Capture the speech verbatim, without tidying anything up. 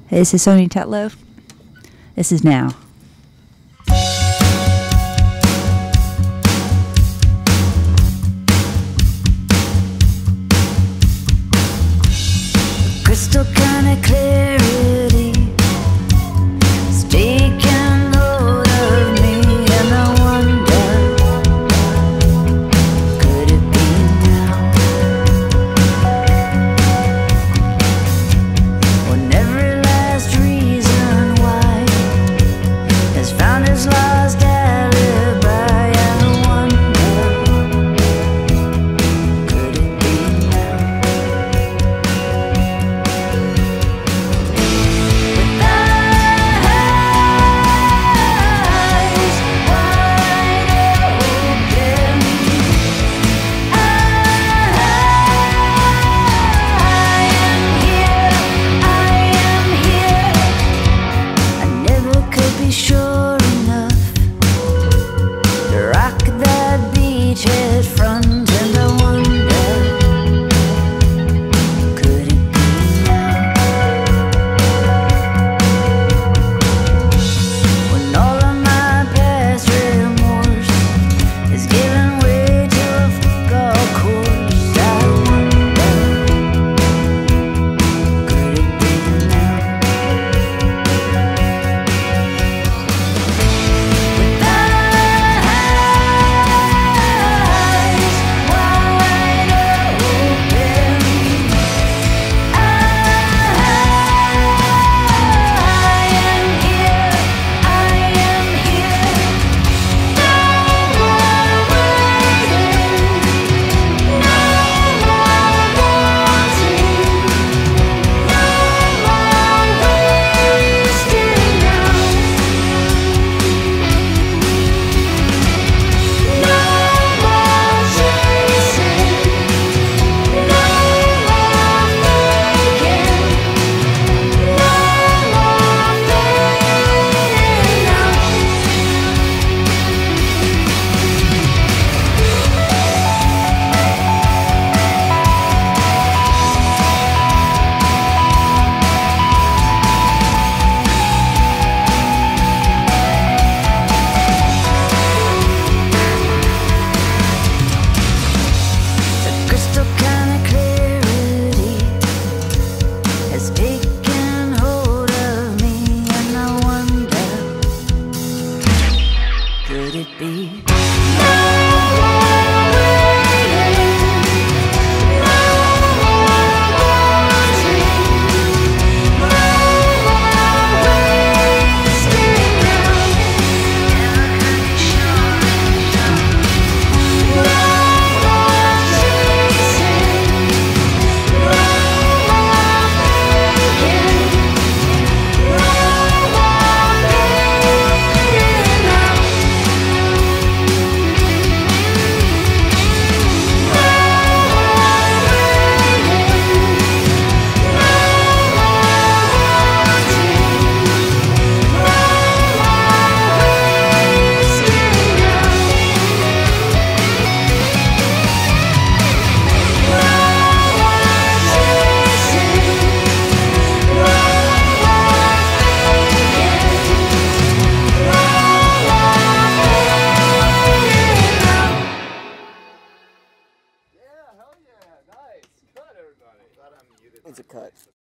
This is SoniaTetlow. This is Now. Crystal kind of clarity is taking hold of me, and I wonder, could it be now? When every last reason why has found its lost alibi, I wonder, could it be now? Sure enough to rock that beachhead front, and I wonder, could it be now? When all of my past remorse is giving way to a fuck-all course, I wonder, could it be now? Could it be? No more waiting, no more wanting, no more wasting now. Never could be sure enough. No more chasing, no more faking, no more fading now. It's a cut.